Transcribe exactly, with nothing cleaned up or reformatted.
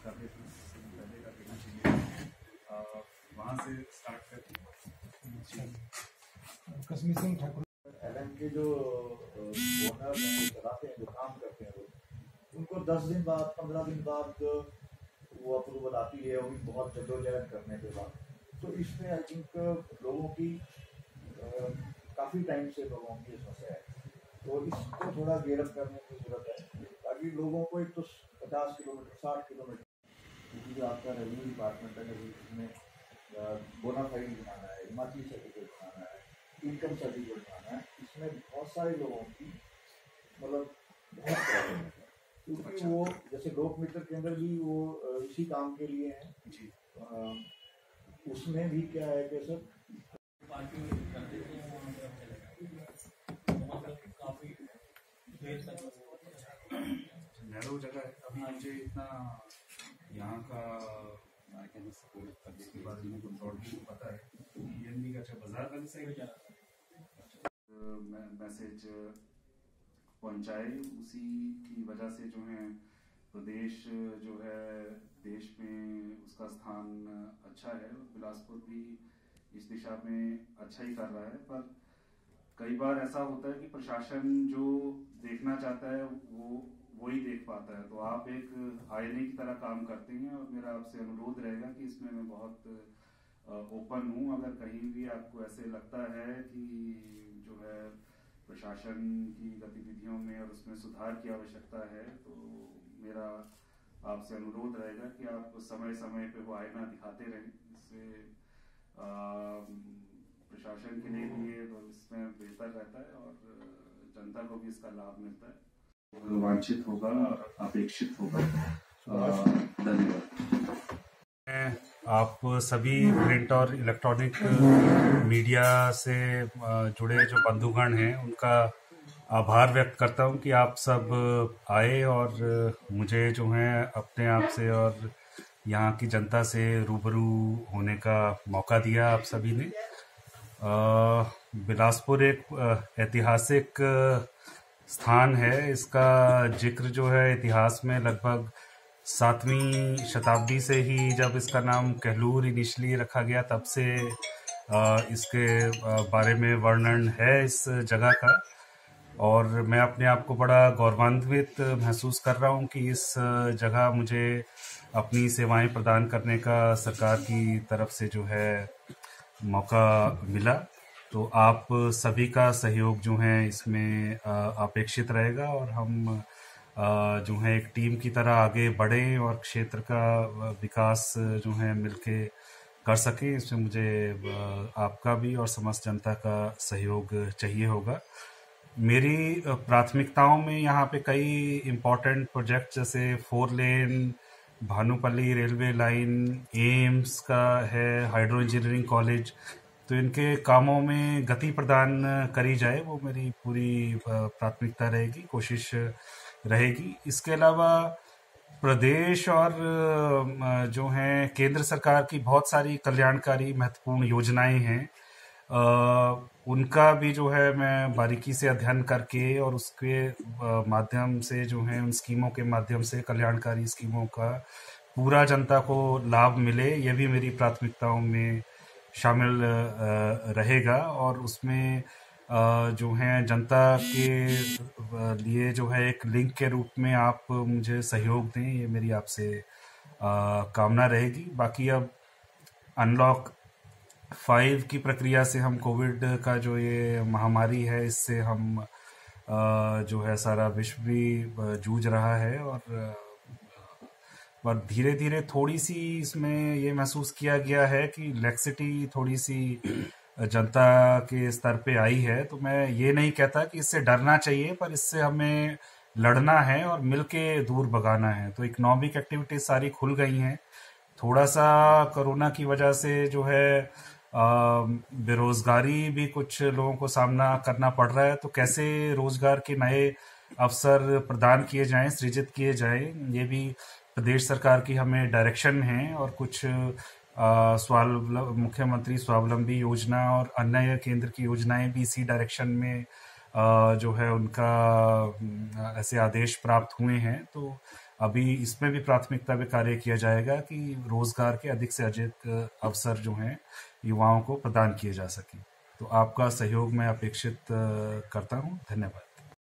काफ़ी पहले का देना चाहिए, वहाँ से स्टार्ट करके। कश्मीर सिंह ठाकुर एलएम के जो ओनर हैं, जो चलाते हैं, जो काम करते हैं लोग, उनको दस दिन बाद पंद्रह दिन बाद वो अप्रूवल आती है, वो भी बहुत जद्दोजहद करने के बाद। तो इसमें आई थिंक लोगों की काफ़ी टाइम से लोगों की समस्या है, तो इसको थोड़ा गेयर अप करने की जरूरत है, ताकि लोगों को एक तो पचास किलोमीटर साठ किलोमीटर, क्योंकि जो आपका रेवेन्यू डिपार्टमेंट है इसमें बोनाफाइड बनाना है, हिमाचली सर्टिफिकेट बनाना है, इनकम सर्टिफिकेट बनाना है, इसमें बहुत सारे लोगों की मतलब बहुत प्रॉब्लम है, क्योंकि वो जैसे लोक मित्र केंद्र भी वो इसी काम के लिए हैं जी। आ, उसमें भी क्या है कि सर नैरो जगह है, अभी मुझे इतना यहाँ का सपोर्ट करने के बारे में कुछ और भी पता है। ईएनबी का अच्छा बाजार वाली साइड मैसेज पहुँचाए, उसी की वजह से जो है प्रदेश जो है देश में उसका स्थान अच्छा है। बिलासपुर भी इस दिशा में अच्छा ही कर रहा है, पर कई बार ऐसा होता है कि प्रशासन जो देखना चाहता है वो वही देख पाता है। तो आप एक आईने की तरह काम करते हैं और मेरा आपसे अनुरोध रहेगा कि इसमें मैं बहुत ओपन हूँ। अगर कहीं भी आपको ऐसे लगता है कि जो है प्रशासन की गतिविधियों में और उसमें सुधार की आवश्यकता है, तो मेरा आपसे अनुरोध रहेगा कि आप समय समय पे वो आईना दिखाते रहें। इससे प्रशासन के लिए भी ये तो इसमें बेहतर रहता है और जनता को भी इसका लाभ मिलता है, वांछित होगा और अपेक्षित होगा। धन्यवाद। आप सभी प्रिंट और इलेक्ट्रॉनिक मीडिया से जुड़े जो बंधुगण हैं उनका आभार व्यक्त करता हूं कि आप सब आए और मुझे जो है अपने आप से और यहाँ की जनता से रूबरू होने का मौका दिया आप सभी ने। बिलासपुर एक ऐतिहासिक स्थान है, इसका जिक्र जो है इतिहास में लगभग सातवीं शताब्दी से ही, जब इसका नाम कहलूर इनिशियली रखा गया, तब से इसके बारे में वर्णन है इस जगह का। और मैं अपने आप को बड़ा गौरवान्वित महसूस कर रहा हूँ कि इस जगह मुझे अपनी सेवाएं प्रदान करने का सरकार की तरफ से जो है मौका मिला। तो आप सभी का सहयोग जो है इसमें अपेक्षित रहेगा और हम जो है एक टीम की तरह आगे बढ़ें और क्षेत्र का विकास जो है मिलके कर सकें। इसमें मुझे आपका भी और समस्त जनता का सहयोग चाहिए होगा। मेरी प्राथमिकताओं में यहाँ पे कई इम्पोर्टेंट प्रोजेक्ट जैसे four lane, Bhanupalli railway line, AIIMS का है, हाइड्रो इंजीनियरिंग कॉलेज, तो इनके कामों में गति प्रदान करी जाए, वो मेरी पूरी प्राथमिकता रहेगी, कोशिश रहेगी। इसके अलावा प्रदेश और जो हैं केंद्र सरकार की बहुत सारी कल्याणकारी महत्वपूर्ण योजनाएं हैं, उनका भी जो है मैं बारीकी से अध्ययन करके और उसके माध्यम से जो है उन स्कीमों के माध्यम से, कल्याणकारी स्कीमों का पूरा जनता को लाभ मिले, ये भी मेरी प्राथमिकताओं में शामिल रहेगा। और उसमें जो है जनता के लिए जो है एक लिंक के रूप में आप मुझे सहयोग दें, ये मेरी आपसे कामना रहेगी। बाकी अब अनलॉक फाइव की प्रक्रिया से हम कोविड का जो ये महामारी है, इससे हम जो है सारा विश्व भी जूझ रहा है और पर धीरे धीरे थोड़ी सी इसमें ये महसूस किया गया है कि लैक्सिटी थोड़ी सी जनता के स्तर पे आई है। तो मैं ये नहीं कहता कि इससे डरना चाहिए, पर इससे हमें लड़ना है और मिलके दूर भगाना है। तो इकोनॉमिक एक्टिविटीज सारी खुल गई हैं, थोड़ा सा कोरोना की वजह से जो है बेरोजगारी भी कुछ लोगों को सामना करना पड़ रहा है, तो कैसे रोजगार के नए अवसर प्रदान किए जाएं, सृजित किए जाएं, ये भी प्रदेश सरकार की हमें डायरेक्शन है। और कुछ स्वावलंबी मुख्यमंत्री स्वावलंबी योजना और अन्य केंद्र की योजनाएं भी इसी डायरेक्शन में आ, जो है उनका ऐसे आदेश प्राप्त हुए हैं। तो अभी इसमें भी प्राथमिकता में कार्य किया जाएगा कि रोजगार के अधिक से अधिक अवसर जो हैं युवाओं को प्रदान किए जा सकें। तो आपका सहयोग मैं अपेक्षित करता हूं। धन्यवाद।